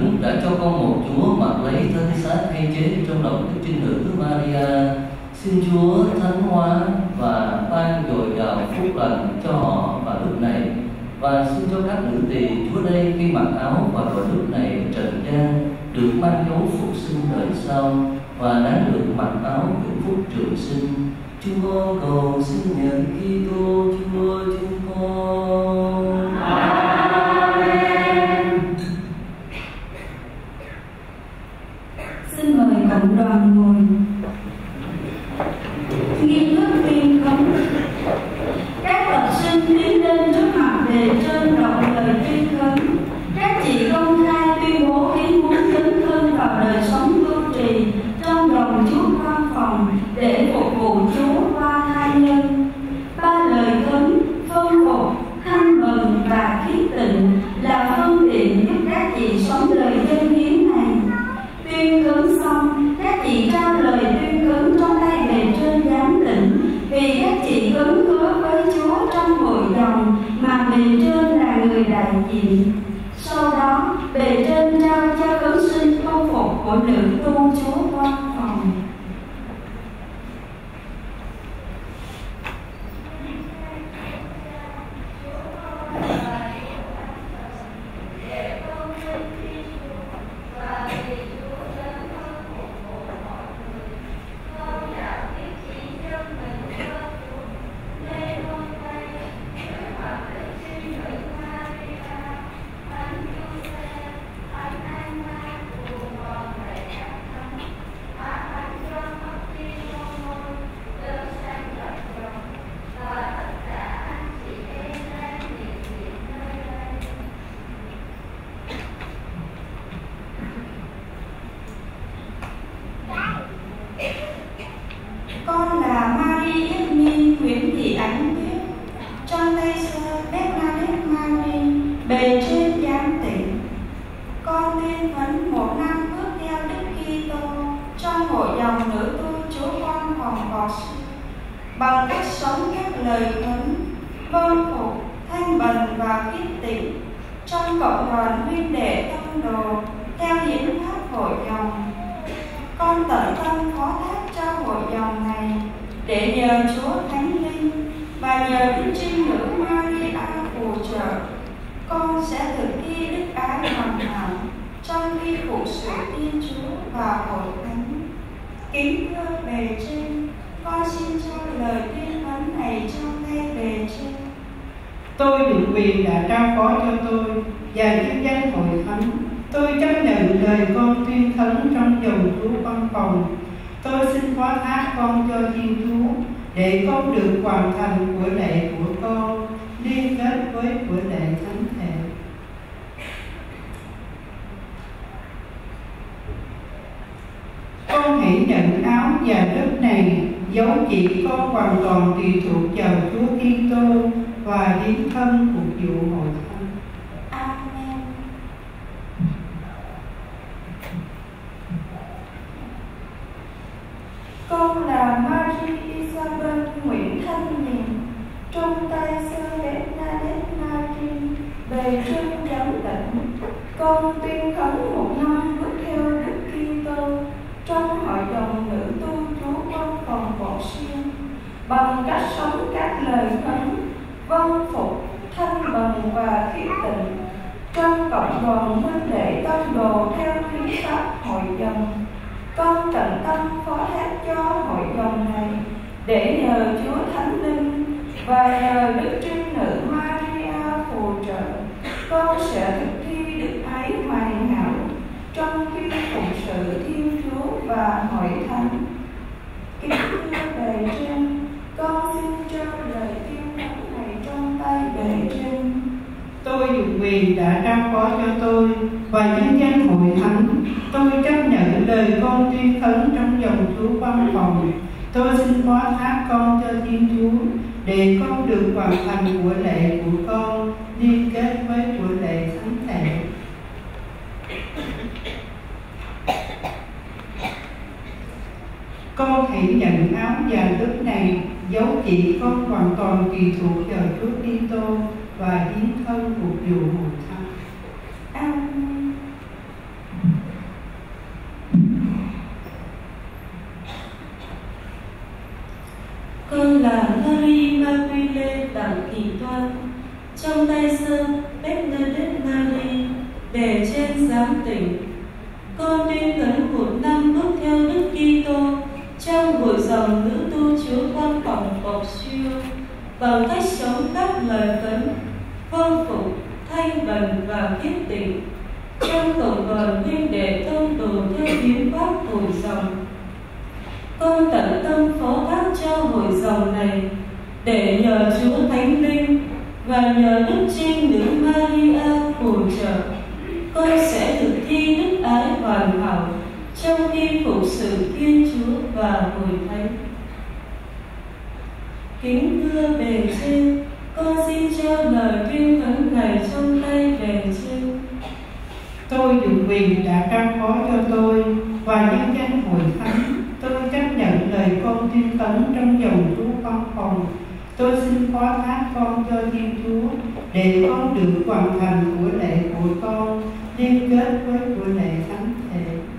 Đấng đã cho con một Chúa mặc lấy thân xác hay chết trong lòng Đức Trinh Nữ Maria, xin Chúa thánh hóa và ban dồi dào phúc lành cho họ vào lúc này, và xin cho các nữ tỳ Chúa đây khi mặc áo và vào lúc này trần gian được mang dấu phục sinh đời sau và đáng được mặc áo hưởng phúc trường sinh. Chúng con cầu xin nhận Kitô Chúa chúng con. Amen. Xin mời cộng đoàn ngồi. Nghi thức tuyên khấn. Các bậc sinh tiến lên trước mặt bề trên đọc lời tuyên khấn. Các chị công khai tuyên bố ý muốn dấn thân vào đời sống tu trì trong dòng Chúa quan phòng để phục vụ Chúa qua thai nhân. Ba lời khấn phân phục, thanh bần và khiết tịnh là phương tiện giúp các chị sống đời dân hiến này. Tuyên khấn xong, các chị trao lời tuyên khấn trong tay bề trên giám lĩnh, vì các chị khấn hứa với Chúa trong hội dòng mà bề trên là người đại diện. Sau đó, bề trên trao cho khấn sinh tu phục của nữ tu Chúa quan phòng. Con là Marie Yasmin Nguyễn Thị Ánh Tuyết, trong tay sơ Bernadette Marie, bề trên giám tịnh. Con tuyên khấn một năm bước theo Đức Kitô trong hội dòng nữ tu Chúa quan phòng Phò Sư, bằng cách sống các lời khấn vâng phục, thanh bần và khiết tịnh trong cộng đoàn huynh đệ tông đồ theo hiến pháp hội dòng. Con tận tâm phó thác cho hội dòng này để nhờ Chúa Thánh Linh và nhờ Đức Trinh Nữ Maria phù trợ, con sẽ thực thi đức ái hoàn hảo trong khi phụ sự Thiên Chúa và hội thánh. Kính thưa bề trên, con xin cho lời tuyên khấn này trong tay bề trên. Tôi được quyền đã trao phó cho tôi và nhân danh hội thánh, tôi chấp nhận lời con tuyên khấn trong dòng Chúa văn phòng. Tôi xin phó thác con cho Thiên Chúa để con được hoàn thành của lễ của con liên kết với của lễ thánh thể. Con hãy nhận áo và đất này, dấu chỉ con hoàn toàn tùy thuộc vào Chúa Kitô và hiến thân phục vụ hội thánh. Amen. Con là Marie Isabel Nguyễn Thanh Hiền, trong tay sơ Bernadette Marie, bề trên giám lĩnh. Con tuyên khấn một năm bước theo Đức Kitô trong hội dòng nữ tu Chúa quan phòng Phò Sư, bằng cách sống các lời khấn vâng phục, thanh bần và khiết tịnh trong cộng đoàn huynh đệ tông đồ theo hiến pháp hội dòng. Con tận tâm phó thác cho hội dòng này để nhờ Chúa Thánh Linh và nhờ Đức Trinh Nữ Maria phù trợ, con sẽ thực thi đức ái hoàn hảo trong khi phụ sự Thiên Chúa và hội thánh. Kính thưa bề trên, con xin cho lời tuyên khấn này trong tay bề trên. Tôi được quyền đã trao phó cho tôi và nhân danh hội thánh, tôi chấp nhận lời con tuyên khấn trong dòng Chúa văn phòng. Tôi xin phó thác con cho Thiên Chúa để con được hoàn thành của lễ của con liên kết với của lễ thánh thể. Con hãy nhận áo vàng đất này, dấu chỉ con hoàn toàn tùy thuộc vào Chúa Kitô và hiến thân phục vụ hội thánh. Amen. trong tay sơ Bernadette Marie bề trên giám tỉnh. Con tuyên khấn một năm bước theo Đức Kitô trong buổi dòng nữ tu chúa quan phòng bọc siêu bằng cách sống các lời khấn vâng phục, thanh bần và kiết tịnh trong cộng đoàn huynh đệ tông đồ theo hiến pháp hội dòng. Con tận tâm phó thác cho hội dòng này để nhờ Chúa Thánh Linh và nhờ Đức Trinh Nữ Maria phù trợ, con sẽ thực thi đức ái hoàn hảo trong khi phục sự Thiên Chúa và hội thánh. Kính thưa bề trên, con xin trao lời tuyên khấn này trong tay bề trên. Tôi dụng quyền đã trao phó cho tôi và nhân danh hội thánh, tôi chấp nhận lời con tuyên khấn trong dòng chú văn phòng. Tôi xin phó thác con cho Thiên Chúa để con được hoàn thành của lễ của con liên kết với của lễ thánh thể.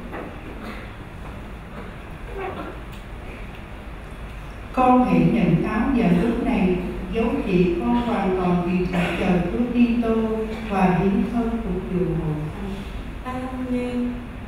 Con hãy nhận áo và lúc này dấu chỉ con hoàn toàn vì thuộc chờ Chúa Kitô và hiến thân phục vụ hội thánh. Amen.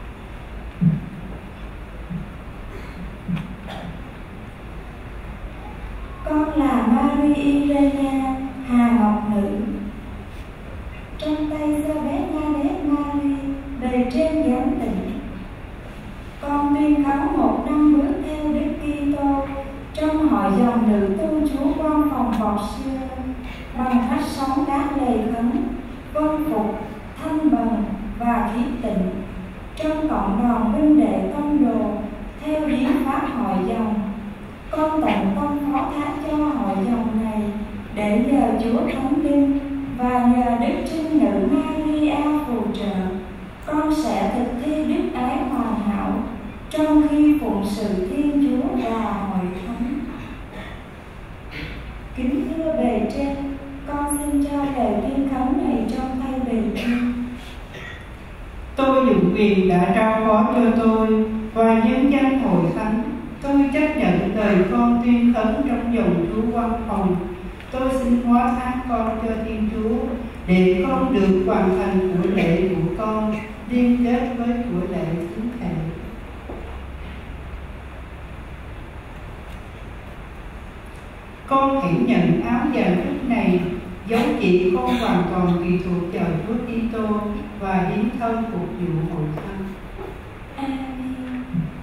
Con là Marie Irena Hà Ngọc Nữ, trong tay sơ Bernadette Marie bề trên giám tỉnh. Con tuyên khấn một năm bước theo Đức Kitô trong hội dòng nữ tu chúa quan phòng bọc xưa bằng cách sống các lời khấn vâng phục, thanh bần và khí tịnh trong cộng đoàn huynh đệ tông đồ theo hiến pháp hội dòng. Con tận tâm phó thác cho hội dòng này để nhờ Chúa Thánh Linh và nhờ Đức Trinh Nữ Maria phù trợ, con sẽ thực thi đức ái hoàn hảo trong khi phụng sự Thiên Chúa và hội thánh. Kính thưa bề trên, con xin cho lời tuyên khấn này trong tay bề trên. Tôi dụng quyền đã trao phó cho tôi và nhân danh hội thánh, tôi chấp nhận lời con tuyên khấn trong dòng chú văn phòng. Tôi xin hóa thác con cho Thiên Chúa để con được hoàn thành của lễ của con liên kết với của lễ thánh thể. Con hãy nhận áo vàng lúc này dấu chỉ con hoàn toàn tùy thuộc vào Chúa Kitô và hiến thân phục vụ hội thánh. Amen.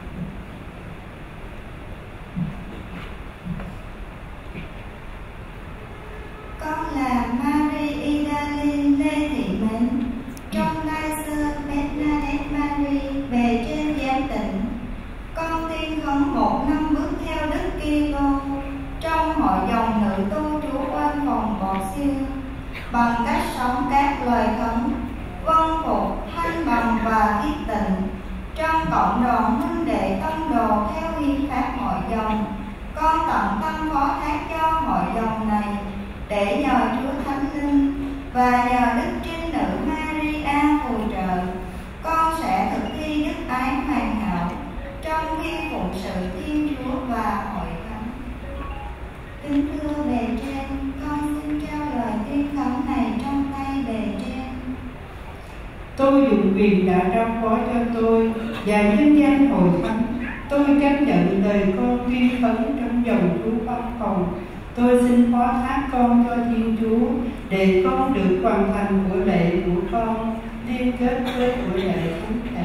Con là Marie Idalin Lê Thị Mến, trong tay sơ Bernadette Marie bề trên giám tỉnh. Con tuyên khấn một năm bước theo Đức Kitô trong hội dòng nữ tu chúa quan phòng bọc siêu bằng cách sống các lời khấn vâng phục, thanh bằng và thiết tịnh trong cộng đoàn huynh đệ tông đồ theo hiến pháp hội dòng. Con tận tâm phó thác cho hội dòng này để nhờ Chúa Thánh Linh và nhờ Đức Trinh Nữ Maria phù trợ, con sẽ thực thi đức ái hoàn hảo trong khi phụng sự Thiên Chúa và hội thánh. Kính thưa bề trên, con xin trao lời tuyên khấn này trong tay bề trên. Tôi dụng quyền đã trao phó cho tôi và nhân danh hội thánh, tôi chấp nhận lời con tuyên khấn trong dòng chú văn phòng. Tôi xin phó thác con cho Thiên Chúa để con được hoàn thành của lễ của con liên kết với của lễ thánh thể.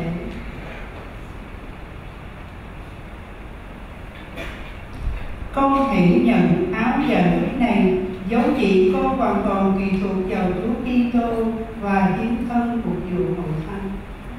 Con hãy nhận áo vàng lúc này dấu chỉ con hoàn toàn tùy thuộc vào Chúa Kitô và hiến thân phục vụ hội thánh.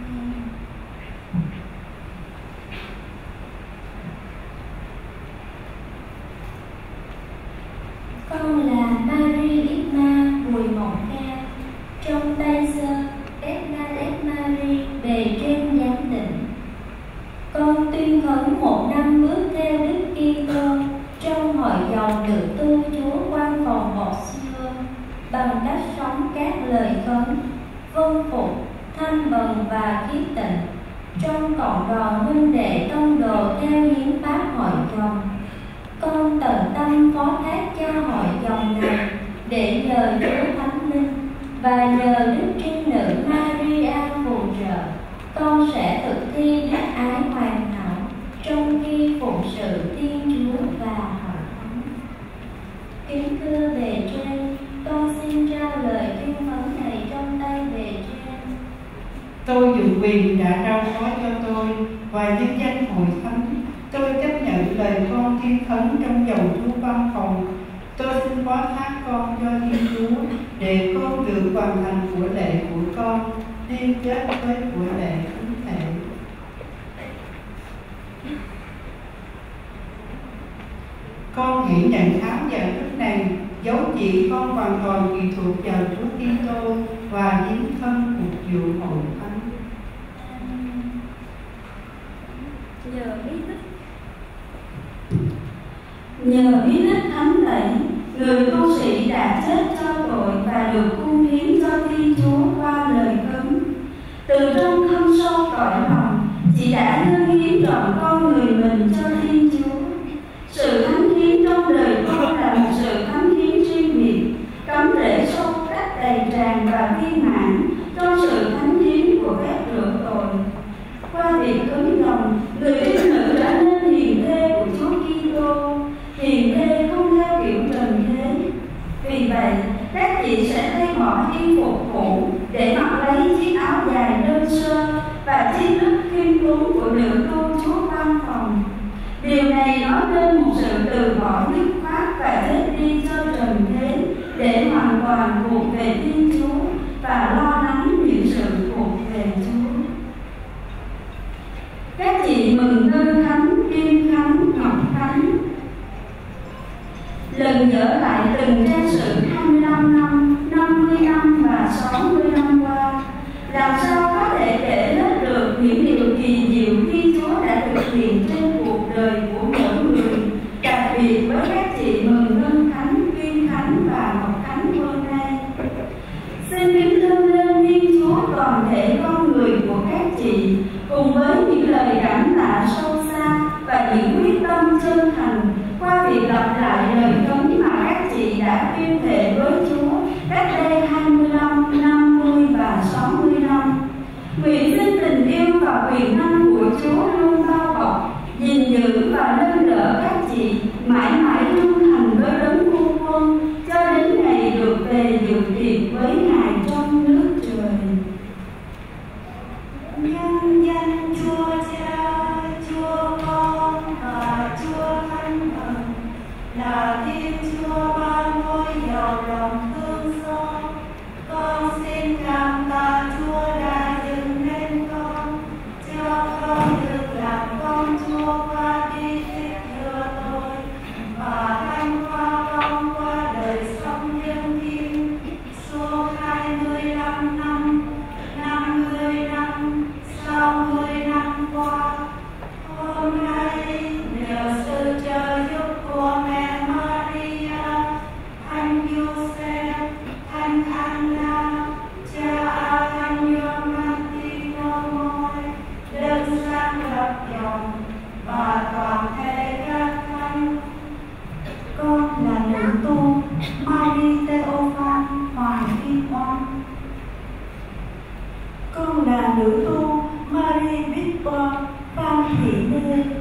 Con là Marie Irma Bùi Mộng Ca, trong tay sơ Bernadette Marie bề trên giám tỉnh. Con tuyên khấn một năm bước theo Đức Kitô trong hội dòng nữ tu chúa quan phòng bọc xưa bằng cách sống các lời khấn vâng phục, thanh bần và khí tịnh trong cộng đoàn huynh đệ tông đồ theo hiến pháp hội dòng. Con tận tâm phó thác cho hội dòng này để nhờ Chúa Thánh và nhờ Đức Trinh Nữ Maria phù trợ, con sẽ thực thi đức ái hoàn hảo trong khi phụng sự Thiên Chúa và Hội Thánh. Kính thưa bề trên, con xin trao lời tuyên vấn này trong tay bề trên. Tôi dùng quyền đã trao phó cho tôi và nhân danh Hội Thánh, tôi chấp nhận lời con thiên khấn trong dầu chú văn phòng. Tôi xin phó thác con cho Thiên Chúa để con được hoàn thành của lệ của con liên kết với của lệ thánh thể. Con hãy nhận tháo nhận thức này, dấu chỉ con hoàn toàn tùy thuộc vào Chúa Kitô và hiến thân phục vụ Hội Thánh. Nhờ bí tích thánh tẩy, người tu sĩ đã chết cho tội và được cung hiến cho Thiên Chúa qua lời cấm. Từ trong thâm sâu cõi lòng, chị đã dâng hiến trọn con người mình cho Thiên Chúa. Sự thánh hiến trong đời con là một sự thánh hiến riêng biệt, cắm rễ sâu sắc đầy tràn và viên mãn trong sự thánh hiến của phép rửa tội. Qua việc cấm lòng, người trinh nữ đã nên hiền thê của Chúa Kitô, hiền thê không theo kiểu trần thế. Vì vậy, các chị sẽ thay bỏ y phục cũ để mặc lấy chiếc áo dài đơn sơ và chiếc đức khiêm tốn của nữ tu Chúa văn phòng. Điều này nói lên một sự từ bỏ dứt khoát và chết đi cho trần thế để hoàn toàn thuộc về Thiên Chúa và lo lắng những sự thuộc về Chúa. Các chị mừng Ngân Khánh, Kim Khánh, Ngọc Khánh lần dở lại từng trang sử 25 năm, 50 năm và 60 năm qua, làm sao có thể kể hết được những điều kỳ diệu Thiên Chúa đã thực hiện trên cuộc đời của mỗi người, đặc biệt với các chị mừng Ngân Khánh, Kim Khánh và Ngọc Khánh hôm nay. Xin kính dâng lên Thiên Chúa toàn thể con người của các chị, cùng với những lời cảm tạ sâu xa và những quyết tâm chân thành qua việc lặp lại lời cấm mà các chị đã tuyên thệ với Chúa cách đây 25, 50 và 60 năm. Nguyện xin tình yêu và quyền năng của Chúa luôn bao bọc, gìn giữ và nâng đỡ các chị mãi mãi trung thành với đấng Vua Quân cho đến ngày được về dự tiệc với Ngài trong nước trời. Nhân danh Chúa Cha, Chúa Con và Chúa Thánh Thần, là Thiên Chúa ban ngôi giàu lòng thương xót, con xin cảm tạ Chúa đã dựng nên con, cho con được làm con Chúa qua bi tích thừa tội và thanh hóa con qua đời sống nhân thiên suốt 25 năm, 50 năm, 60 năm qua. Hôm nay nhờ sự trợ giúp của mẹ Maria, Thánh Giuse-phép, Thánh Anna, cha Thánh Gioan Martino Môi, được sáng lập dòng và toàn thể các thánh. Con là nữ tu Marie Theophan Hoàng Kim Oan. Con là nữ tu Marie Victoire Phan Thị Nê.